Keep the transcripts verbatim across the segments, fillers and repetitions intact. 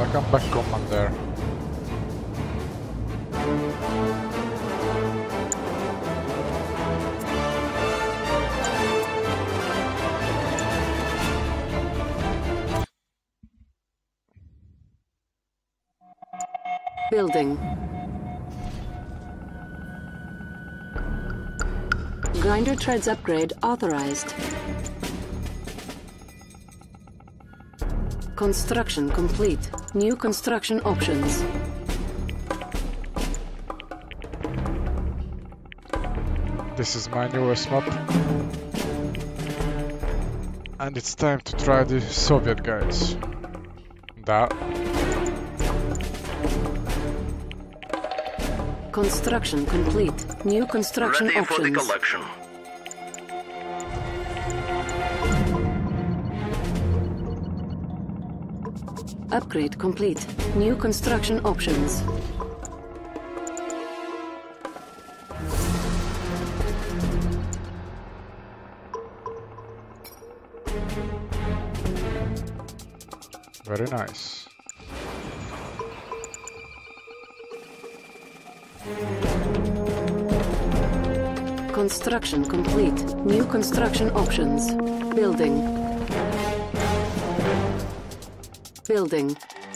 Welcome back, Commander. Building. Grinder treads upgrade authorized. Construction complete. New construction options. This is my newest map. And it's time to try the Soviet guys. Da. Construction complete. New construction Ready options. for the collection. Upgrade complete. New construction options. Very nice. Construction complete. New construction options. Building. Building.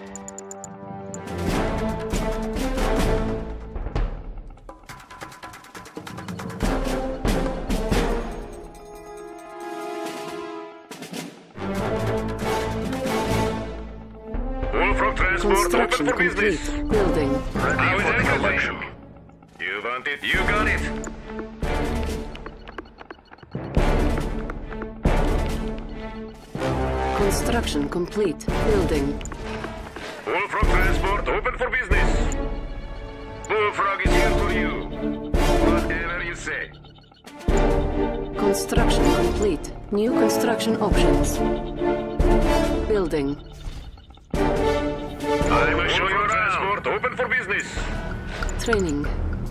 Wolfrock transport Construction open for complete. business. Building. Ready for the collection. You want it? You got it. Construction complete. Building. Wolfrock transport open for business. Bullfrog is here for you. Whatever you say. Construction complete. New construction options. Building. I will show you transport open for business. Training.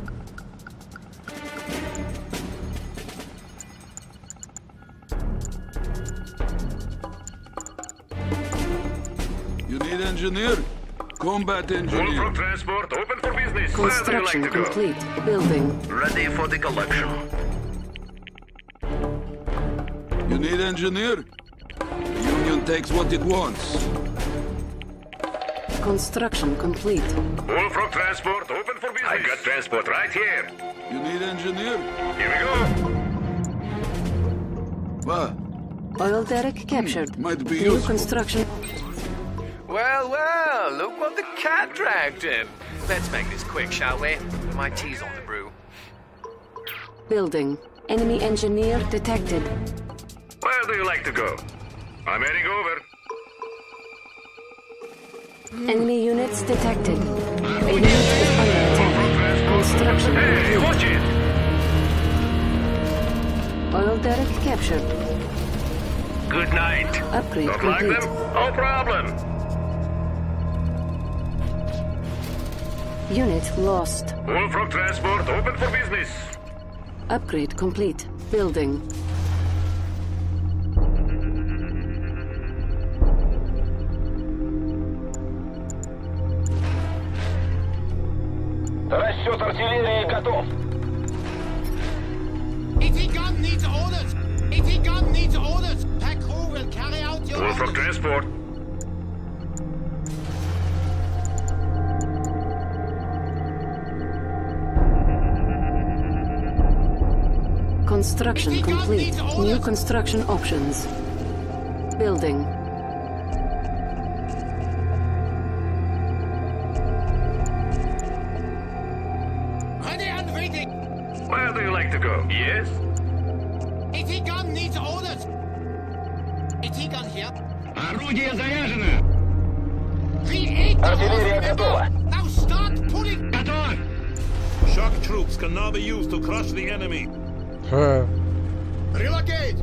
You need engineer? Combat engineer. Wolfrock transport open for business. Where do you Construction like to go? complete. Building. Ready for the collection. You need engineer? The Union takes what it wants. Construction complete. Wolfrock transport open for business. I got transport right here. You need engineer? Here we go. What? Oil derrick captured. Might be New useful. construction. Well, well, look what the cat dragged in. Let's make this quick, shall we? My tea's on the brew. Building. Enemy engineer detected. Where do you like to go? I'm heading over. Enemy units detected. A unit is under attack. Construction Hey, complete. watch it! Oil derrick captured. Good night. Upgrade Don't like complete. them? No problem. Unit lost. Wolfrock transport open for business. Upgrade complete. Building. Расчет артиллерии готов. eighty gun needs orders. eighty gun needs orders. Pack crew will carry out your Wolfrock orders. transport. Construction complete. New construction options. Building. Ready and waiting. Where do you like to go? Yes? eighty gun needs orders. eighty gun here. Орудие заряжено. Create the Артиллерия orders. готова. Now start pulling. Готов. Shock troops can now be used to crush the enemy. Huh. Relocate.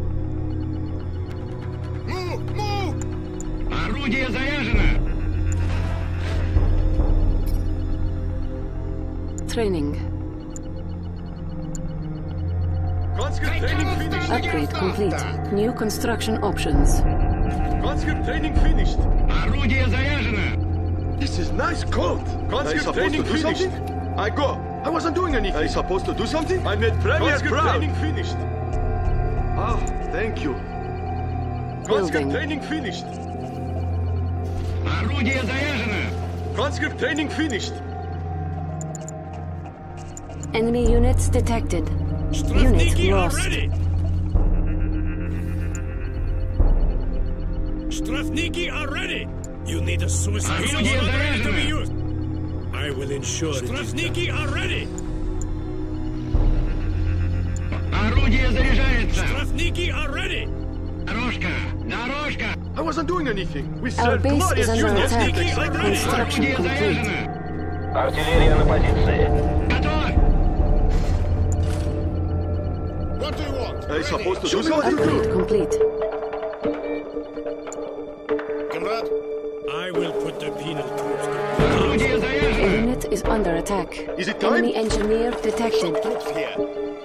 Move, move. Орудие заряжено. Training. Take care of the Upgrade complete. New construction options. Орудие заряжено. is nice coat. Conscript training finished. I go. I wasn't doing anything. Are you supposed to do something? I made Premier proud. Training finished. Ah, thank you. Conscript training finished. Орудие заряжено. Conscript training finished. Enemy units detected. Unit lost. Штрафники are ready. You need a suicide zone to be used. I will ensure Штрафники are ready. Орудие заряжается. Штрафники are ready. Дорожка, дорожка. I wasn't doing anything. We Our served base glorious is under units. attack. Construction Орудие complete. заряжено. Артиллерия на позиции. Готов. What do you want? Are you supposed to do something? Upgrade complete. Comrade. I will put the penal troops to Орудие A заряжено. unit is under attack. Is it time? Enemy engineer detected. Troops here.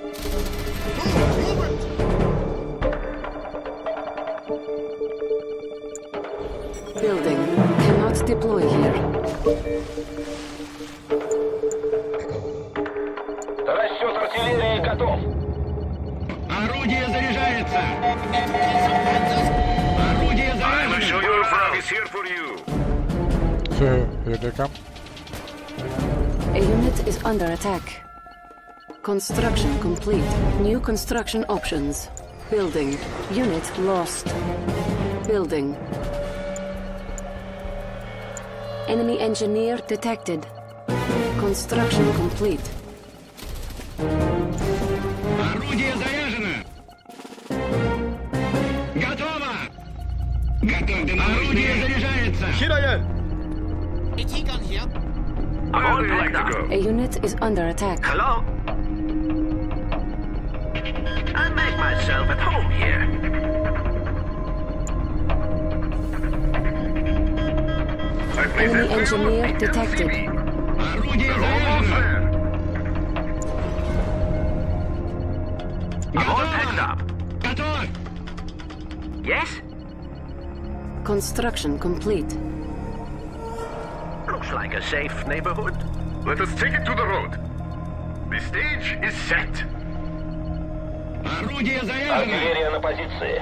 Building. Cannot deploy here. Расчет артиллерии готов. Орудие заряжается. Орудие заряжено. Bullfrog is here for you. Here they come. A unit is under attack. Construction complete. New construction options. Building. Unit lost. Building. Enemy engineer detected. Construction complete. Орудие заряжено. Готово. Готовьте орудие заряжается. Here I am. AT gun here. All like to go. A unit is under attack. Hello? I make myself at home here. I Enemy engineer detected. Орудие заряжено. I'm all packed up. Готов. Yes? Construction complete. Looks like a safe neighborhood. Let us take it to the road. The stage is set. Орудие заряжено. на позиции.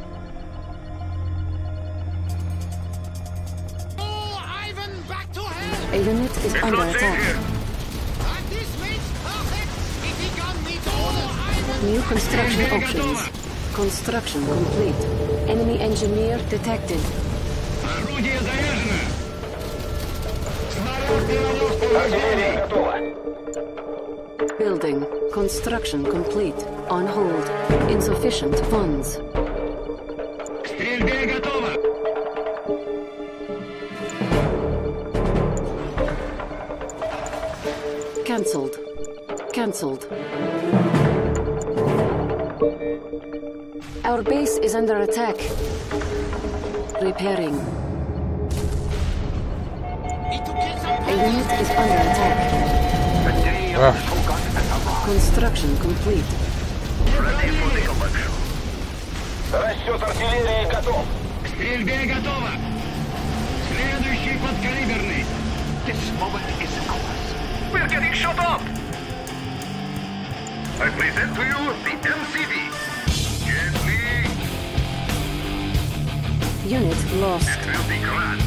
Oh, Ivan, back to hell. A unit is It's under not safe attack. here. And this makes perfect. AT gun needs orders. Ivan. New construction options. Construction complete. Enemy engineer detected. Орудие заряжено. Артиллерия готова. Building. Construction complete. On hold. Insufficient funds. К стрельбе готово. Cancelled. Cancelled. Our base is under attack. Repairing. Need to kill some A unit is under attack. The day of Ah. Shogun has arrived. Construction complete. Ready for the collection. Расчет артиллерии готов. К стрельбе готово. Следующий подкалиберный. This moment is ours. We're getting shot up. I present to you the M C V. Gently. Unit lost. It will be grand.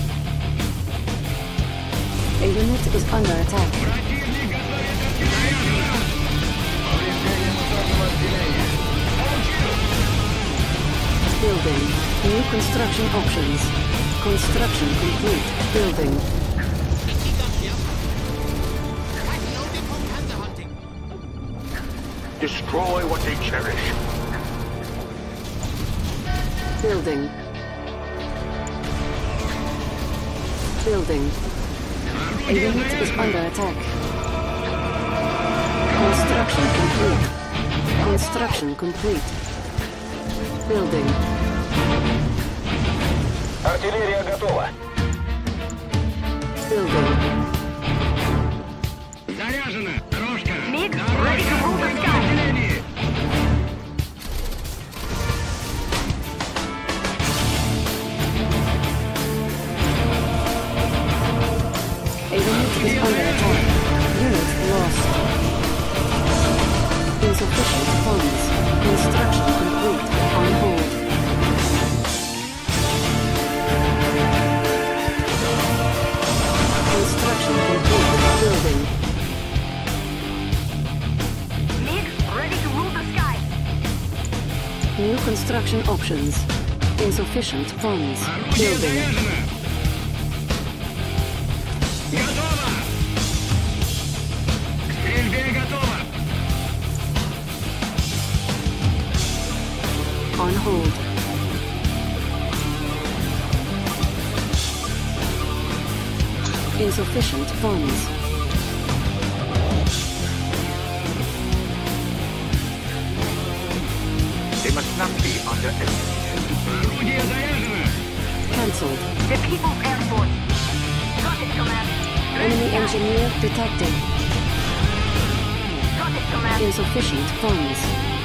A unit is under attack. Противник готовит артиллерию. Повреждение моторного отделения. Building. New construction options. Construction complete. Building. AT gun here. Pack loaded for panther hunting. Destroy what they cherish. Building. Building. A unit is under attack. Construction complete. Construction complete. Building. Артиллерия готова. Building. Заряжено. Дорожка. Миг, Дорожка. ready to move the sky. Отделение. is under attack. Unit lost. Insufficient funds. Construction complete. On hold. Construction complete. Building. MiG, ready to rule the sky. New construction options. Insufficient funds. Building. Готово! К стрельбе готово! On hold. Insufficient funds. They must not be underestimated. Орудие заряжено! Cancelled. The People's Air Force. Got it, Command. Enemy engineer detected. Got it, Command. Insufficient funds.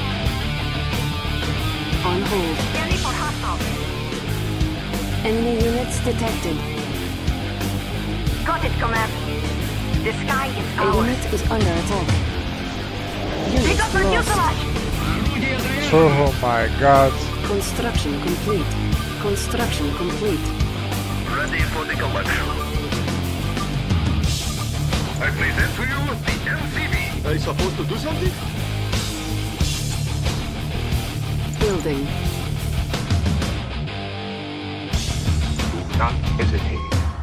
On hold. Scanning for hostiles. Enemy units detected. Got it, Command. The sky is A ours. unit is under attack. Pick Unit up the lost. fuselage. Орудие заряжено! Oh my god. Construction complete. Construction complete. Ready for the collection. I present to you the M C V. Are you supposed to do something? Building. Do not hesitate.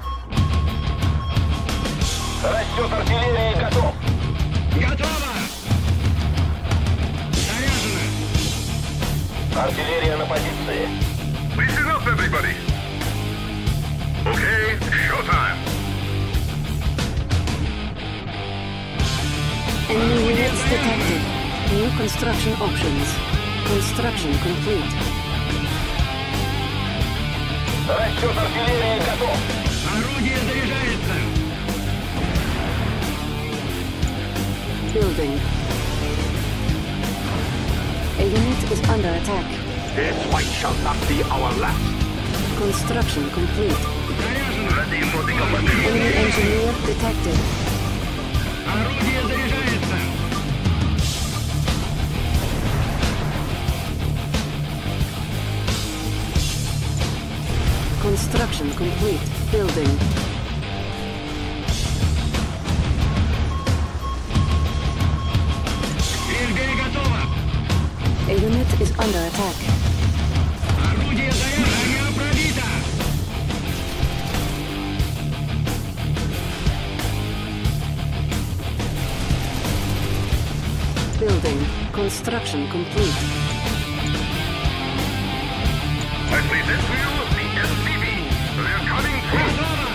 Расчет артиллерии готов. Готово! Заряжено! Артиллерия на позиции. Listen up, everybody. Okay, showtime. Enemy units detected. New construction options. Construction complete. Расчет артиллерии готов. Орудие заряжается! Building. A unit is under attack. This fight shall not be our last. Construction complete. Заряжено! Ready for the collection. Enemy engineer detected. Орудие заряжается! Construction complete. Building. К стрельбе готово! A unit is under attack. Орудие заряжено! Пробито! Building. Construction complete. I present to you the M C V. They're coming through. Готово!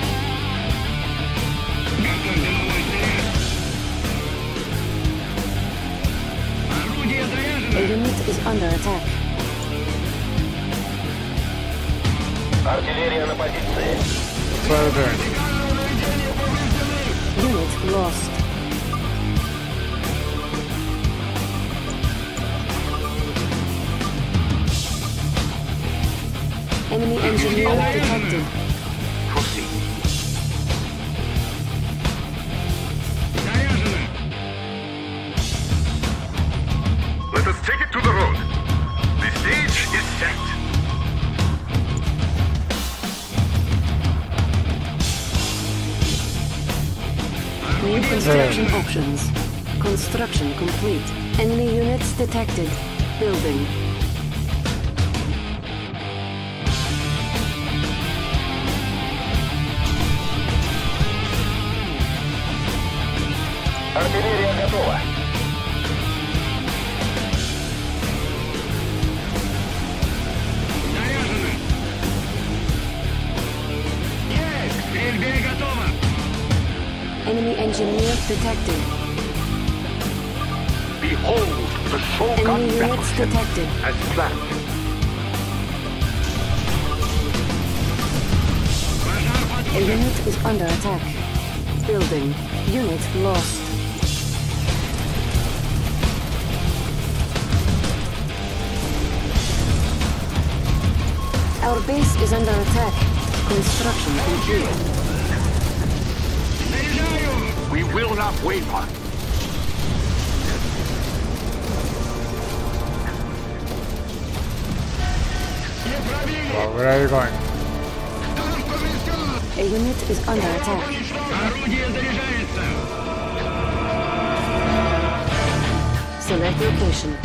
Готовьте новый снаряд! Орудие A заряжено! unit is under attack. Артиллерия на позиции. That's what we're doing. Unit lost. Enemy engineer detected. Proceed. Заряжено! Let us take it to the road. The stage is set. New construction options. Construction complete. Enemy units detected. Building. Артиллерия готова. Заряжено! Есть! К стрельбе готово! Enemy engineer detected. Behold the Shogun Enemy units battleship detected. as planned. A unit is under attack. Building. Unit lost. Our base is under attack. Construction complete. We will not waver. Well, where are you going? A unit is under attack. Орудие заряжается. Select location.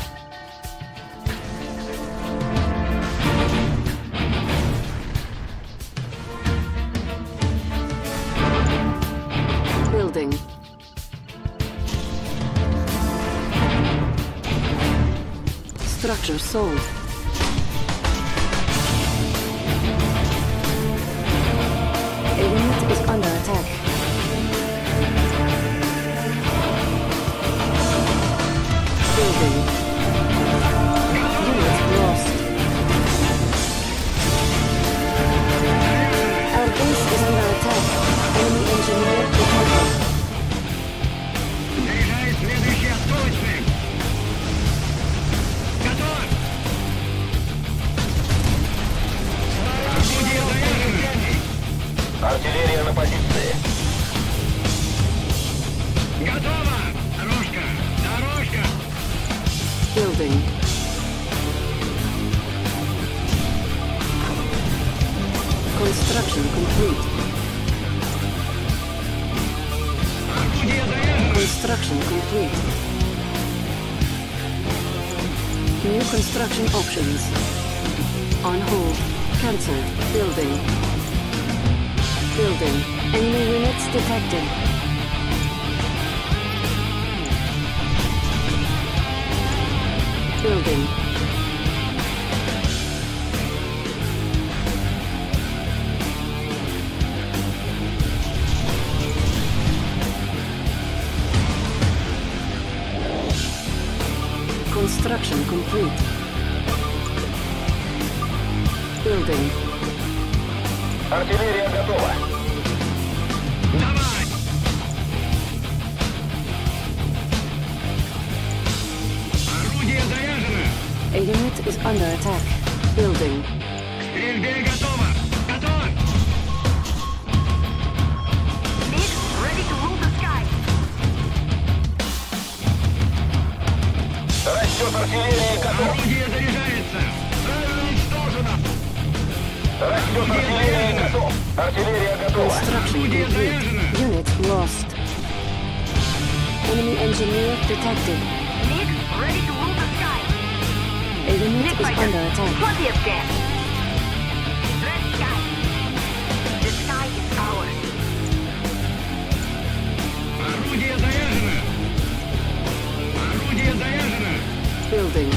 Building. Structure sold. A unit is under attack. Building. Unit lost. Our base is under attack. Enemy engineer detected. Заряжает следующий осколочный. Готов! Орудие заряжено. Артиллерия на позиции. Готово! Дорожка! Дорожка! Building. Construction complete. Орудие заряжено. Construction complete. New construction options. On hold. Cancelled. Building. Building. Enemy units detected. Building. Construction complete. Building. Артиллерия готова. Давай! Орудие заряжено. A unit is under attack. Building. Стрельбе готово. Готов! Nick, ready to rule the sky. Расчет артиллерии готов. Орудие заряжается. Цель уничтожена. Расчет артиллерии готов. Артиллерия готова. Construction complete. Unit lost. Enemy engineer detected. Nick, ready to rule the sky. A unit Nick is fighter, under attack. plenty of gas. Red sky. The sky is ours. Орудие заряжено. Орудие заряжено. Building.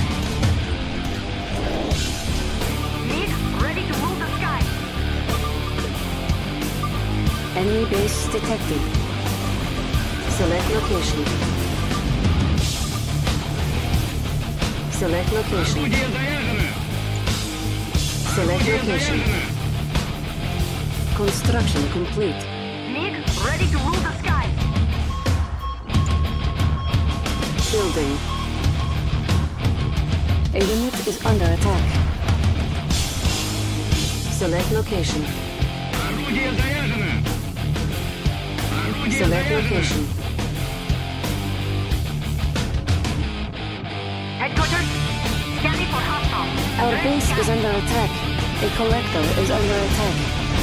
Nick, ready to rule the sky. Enemy base detected. Select location. Select location. Орудие заряжено. Select Орудие location. заряжено. Construction complete. Nick, ready to rule the sky. Building. A unit is under attack. Select location. Орудие заряжено. Орудие Select заряжено. location. Headquarters, scanning for hostile. Our Red base sky. is under attack. A collector is under attack.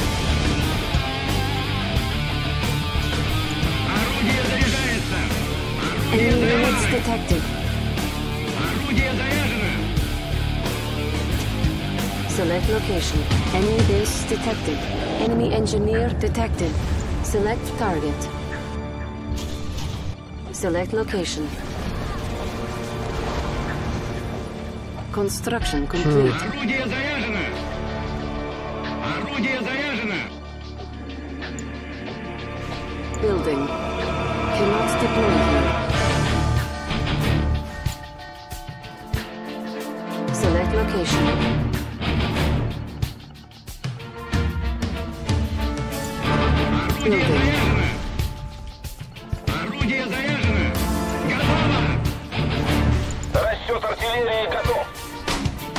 Орудие заряжается. Орудие Enemy units заряжено. detected. Орудие заряжено. Select location. Enemy base detected. Enemy engineer detected. Select target. Select location. Construction complete. Орудие заряжено. Орудие заряжено. Building. Cannot deploy here. Select location. Орудие заряжено. Орудие заряжено. Готово. Расчет артиллерии готов.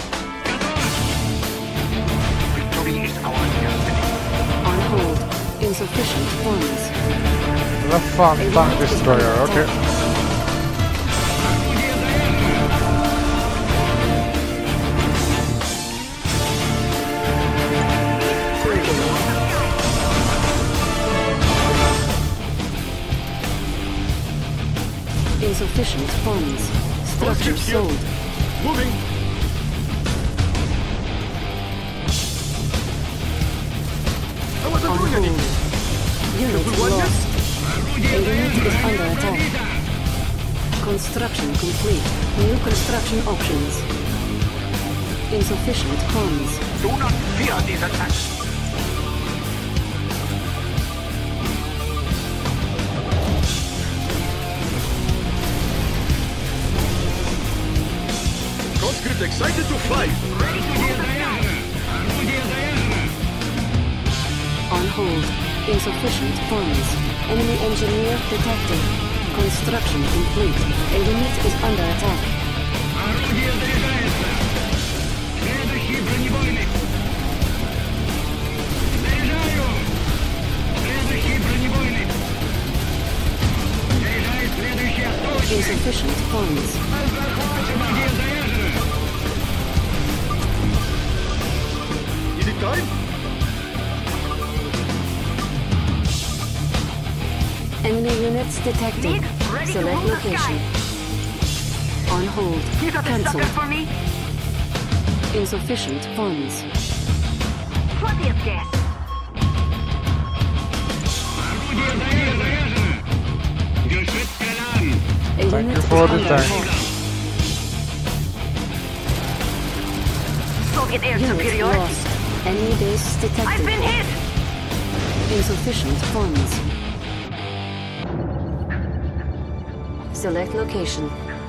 Готово. On hold. Insufficient funds. The fun tank destroyer, okay. Insufficient funds. Structure sold. Moving. I wasn't On doing hold. anything. Unit Everyone lost. A unit is under attack. Construction complete. New construction options. Insufficient funds. Do not fear these attacks. Conscript excited to fly. On hold. Insufficient funds. Enemy engineer detected. Construction complete. A unit is under attack. Insufficient funds. Is it time? Enemy units detected. Ready to Select rule the location. On hold. These are the suckers Cancelled. for me. Insufficient funds. Plenty of gas. A Thank unit you is for the under tank. attack. Soviet air Unit superiority. lost. Enemy base detected. I've been hit. Insufficient funds. Select location.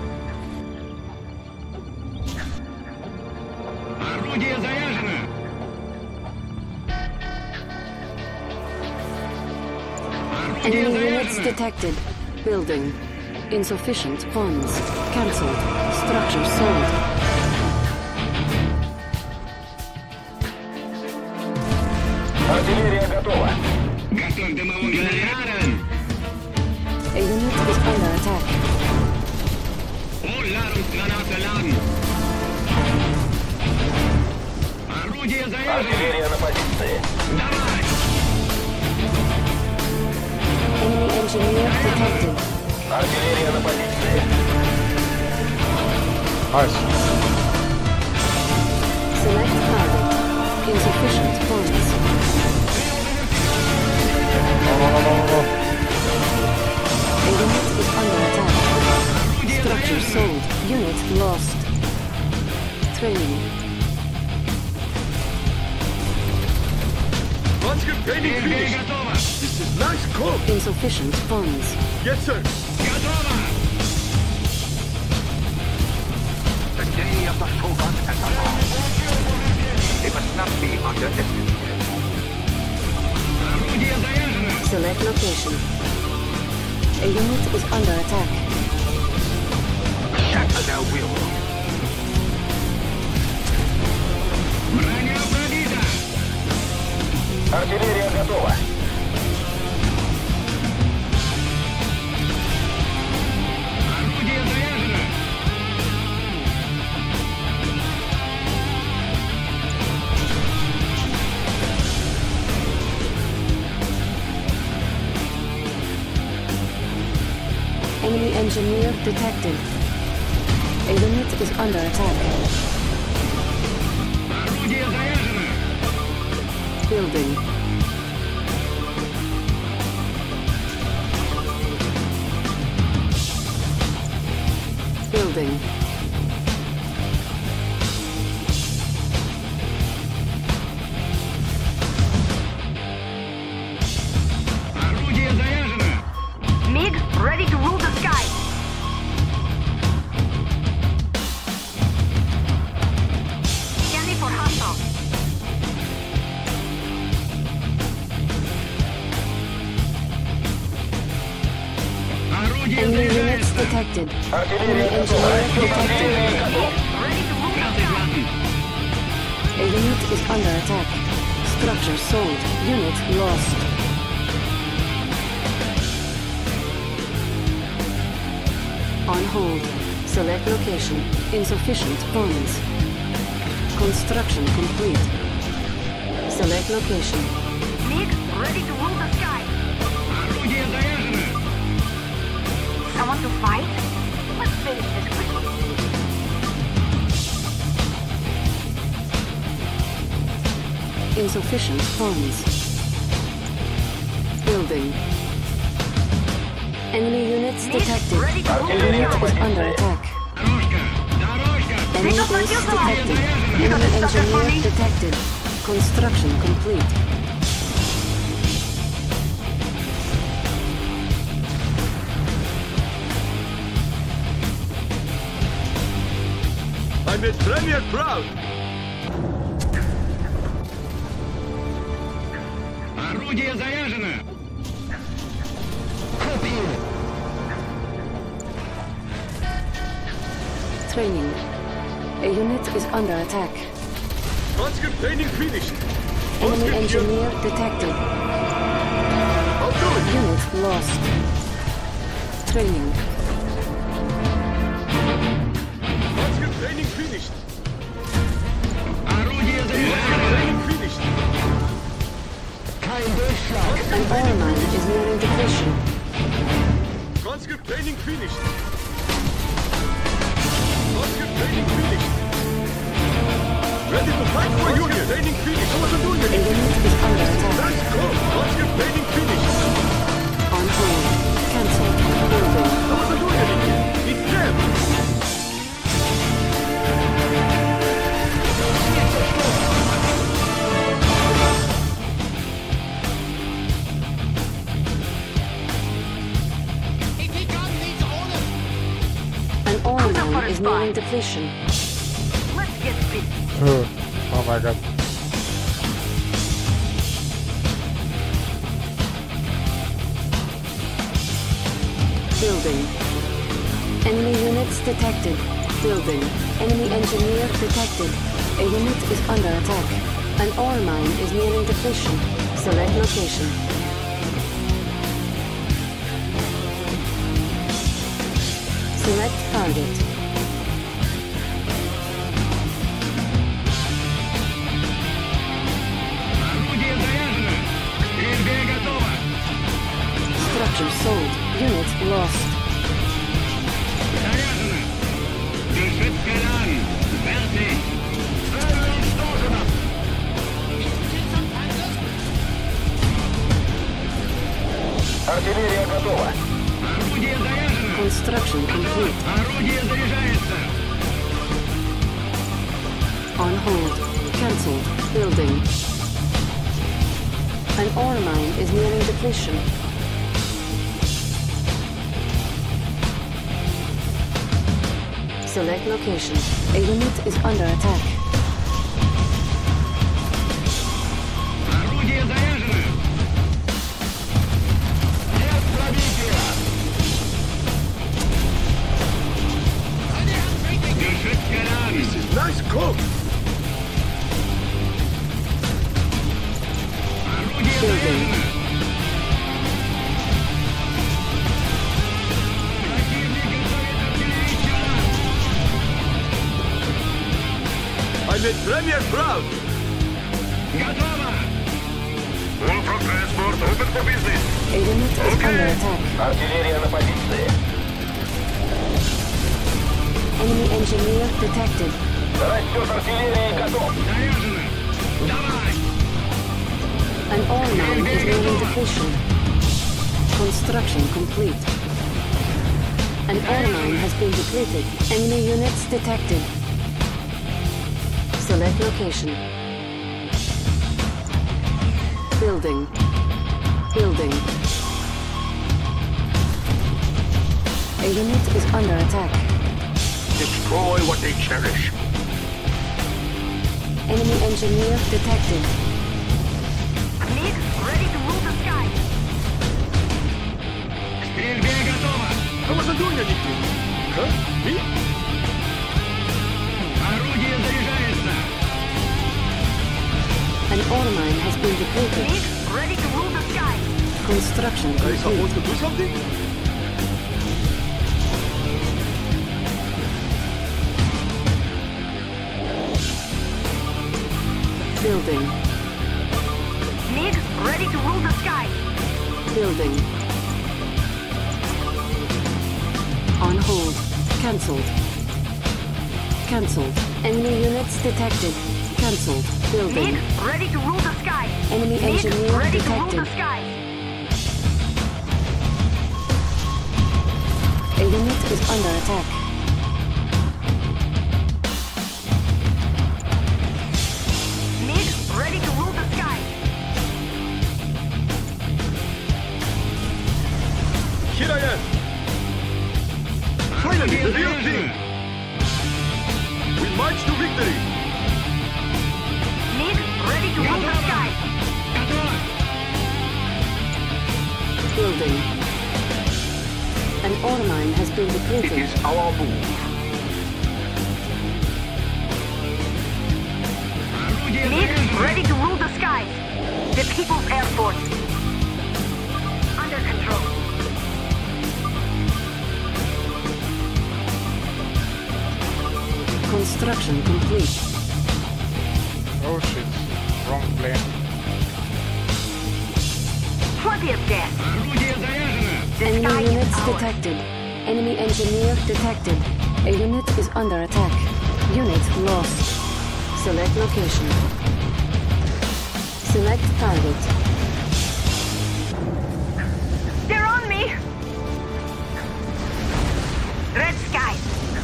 Enemy units detected. Building. Insufficient funds. Cancelled. Structure sold. Артиллерия готова. Готовь дымовой генератор. A unit is under attack. Oh, Ladungsgranate laden. Орудие заряжено. Артиллерия на позиции. Давай. Enemy engineer detected. Артиллерия на позиции. Nice. Select target. Insufficient funds. No, no, no, no, no. A unit is under attack. Structure sold. Unit lost. Training. Conscript training Орудие finished. готово. This is nice cool. Insufficient funds. Yes, sir. Готово. The day of the Shogun and the law. They must not be underestimated. Орудие заряжено. Select location. A unit is under attack. Shatter their will. Броня пробита. Артиллерия готова. Орудие заряжено. Enemy engineer detected. A unit is under attack. Орудие заряжено. Building. Building. Орудие заряжено. MiG, ready to rule the sky. Scanning for hostile. Орудие Enemy units заряжается. detected. Enemy Артиллерия engineer готова. detected. Ready to rule the Красный sky. главный. A unit is under attack. Structure sold. Unit lost. hold. Select location. Insufficient funds. Construction complete. Select location. Mig, ready to rule the sky. Орудие заряжено! Someone to fight? Let's finish this quickly. Insufficient funds. Building. Enemy units detected. Unit is under attack. Enemy base detected. Enemy engineer detected. Construction complete. I made Premier proud. Орудие заряжено! Training. A unit is under attack. Conscript training finished. Enemy Conscript engineer detected. I'll do it. Unit lost. Training. Conscript training finished. Орудие заряжено! Training finished. An ore mine is nearing depletion. Conscript training finished. Conscript training finished. Ready to fight for Union. Training finished. I wasn't doing A anything. unit is under attack. Let's go. Conscript training finished. On hold. Cancel. Building. I wasn't doing anything. It's them. A T gun needs orders. An ore mine is nearing depletion. Let's get busy. Oh my god. Building. Enemy units detected. Building. Enemy engineer detected. A unit is under attack. An ore mine is nearing depletion. Select location. Select target. Орудие заряжено! Стрельбе готово! Structure sold. Unit lost. Заряжено! Geschützgelan! Fertig! Цель уничтожена! Артиллерия готова. Орудие заряжено! Construction complete. Орудие заряжается! On hold. Cancelled. Building. An ore mine is nearing depletion. Select location. A unit is under attack. Орудие заряжено! Нет пробития! Geschützgelan! This is nice cook. Орудие Building. заряжено! Противник готовит артиллерийского! I made Premier proud. Готово! Wolfram Transport, open for business. A unit is under attack. Артиллерия на позиции. Enemy engineer detected. Расчет артиллерии готов. Заряжено! Давай! An ore mine is nearing depletion. Construction complete. An ore mine has been depleted. Enemy units detected. Select location. Building. Building. A unit is under attack. Destroy what they cherish. Enemy engineer detected. Mig, ready to rule the sky. Стрельбе готово! I wasn't doing anything. Huh? Me? Орудие заряжается! An ore mine has been depleted. Mig, ready to rule the sky. Construction Are you complete. supposed to do something? Building. MiG, ready to rule the sky. Building. On hold. Cancelled. Cancelled. Enemy units detected. Cancelled. Building. MiG, ready to rule the sky. Enemy MiG, engineer ready to rule detected. the sky. A unit is under attack. MiG, ready to rule the sky. Here I am. Finally, the real thing. We march to victory. MiG, ready to rule the sky. Building. An ore mine has been It depleted. is our move. MiG, ready to rule the sky. The People's Air Force. Under control. Construction complete. Oh shit. Wrong plane. Plenty of death. The Enemy sky is units ours. detected. Enemy engineer detected. A unit is under attack. Unit lost. Select location. Select target. They're on me! Red sky.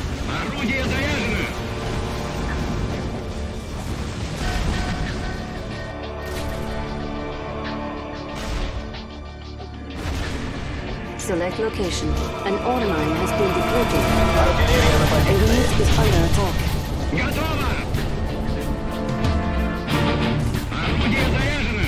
Select location. An ore mine has been depleted. A unit is under attack. Готово! Орудие заряжено!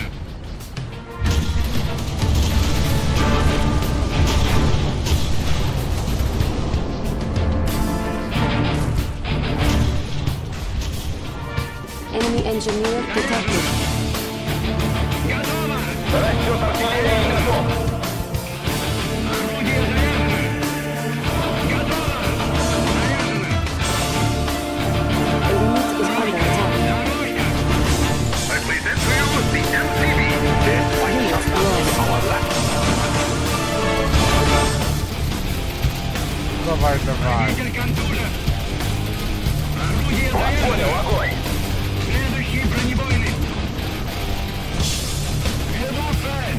Enemy engineer detected. Готово! Расчет артиллерии готов! Орудие заряжено! Готово! Заряжено! A unit is under attack. Дорожка! I present to you the M C V. This one Unit shall not be lost. our last. Давай, давай. Водитель контужен! Орудие Понял, заряжено! огонь! Следующий бронебойный! Веду цель!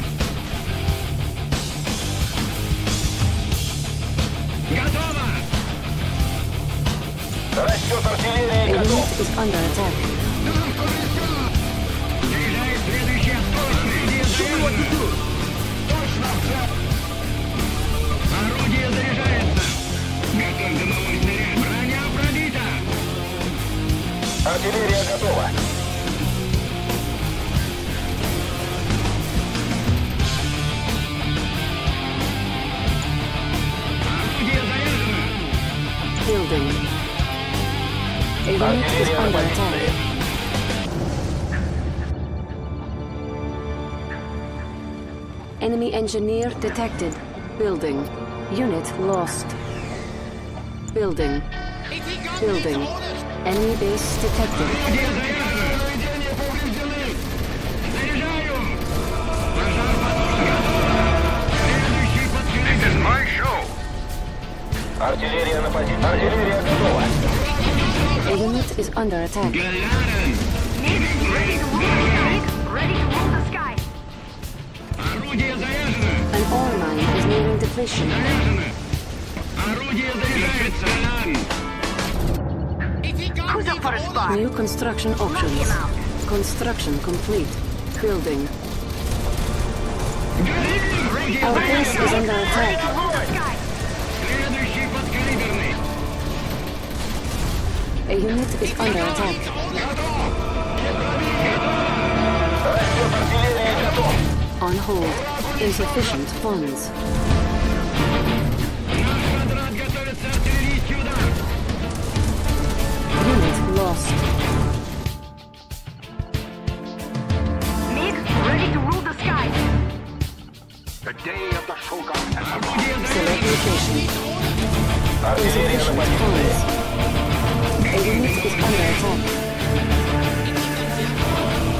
Готово! Расчет A артиллерии готов! unit is under attack. Заряжает следующий орудие заряжено! Точно в цель! Орудие заряжается! Готов дымовой снаряд! Броня пробита! Артиллерия готова! Орудие заряжено! Building. A unit is Артиллерия на under позиции! attack. Enemy engineer detected. Building. Unit lost. Building. Building. Enemy base detected. Орудие заряжено! Наведение повреждены! Заряжаю! Пожар потушен! Готово! Следующий This is подключен! my show. Артиллерия на позиции! Артиллерия готова! A unit is under attack. Галярин! MiG, ready to rule the sky. Ready to rule the sky. Орудие заряжено! An ore mine is nearing depletion. Заряжено! Орудие заряжается! Who's up for a spot? New construction Knock him options. out. Construction complete. Building. Орудие Our base заряжено! is under Ready attack. to rule the sky. Следующий подкалиберный! A unit is under attack. Расчет артиллерии готов! On hold. Insufficient funds. Наш квадрат готовится артиллерийский удар! Unit lost. MiG, ready to rule the sky. The day of the Shogun has arrived. Орудие Select заряжено! location. Артиллерия на Insufficient позиции! funds. A unit is under attack.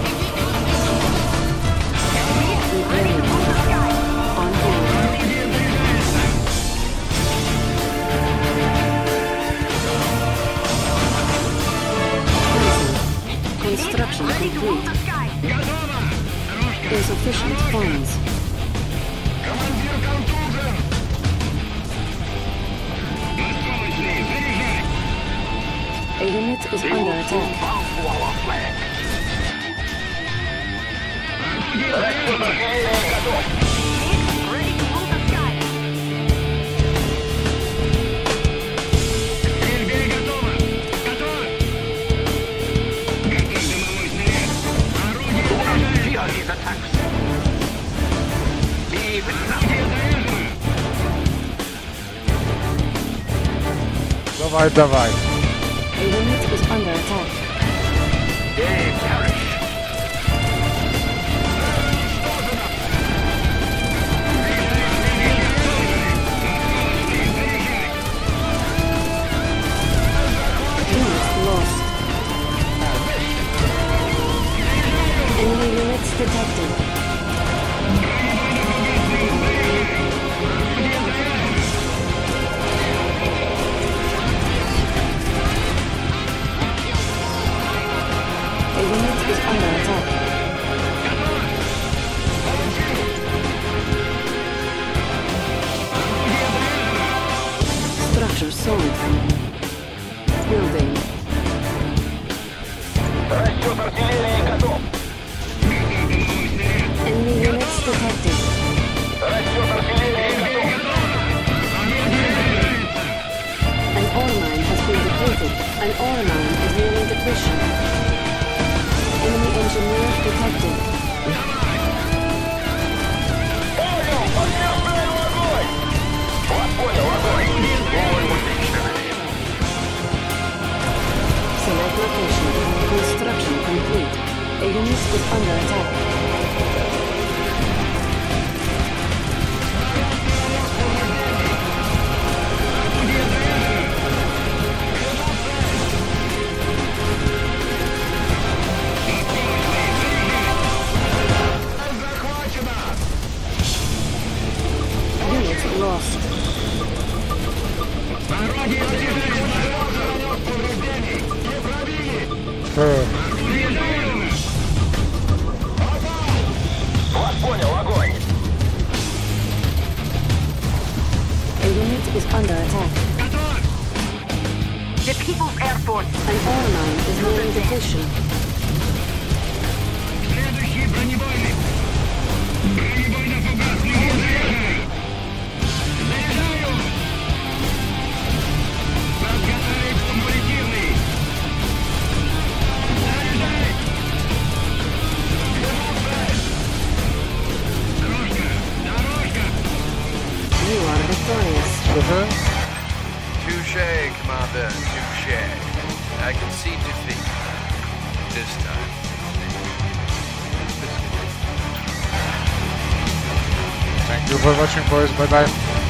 insufficient funds. A unit is under attack. Ready to rule the sky. Fear these attacks. Leave nothing. Dawaj, dawaj. A unit is under attack. They perish. Unit lost. Enemy units detected. A unit is under attack. Structure sold. Building. Enemy units detected. An ore mine has been depleted. An ore mine is nearing depletion. Enemy engineer detected. Select location. Construction complete. A unit is under attack. Unit lost. A unit is under attack. The People's Air Force. An ore mine is nearing depletion. You are victorious. Touche, Commander, touche. I concede defeat. This time. Thank you for watching, boys. Bye bye.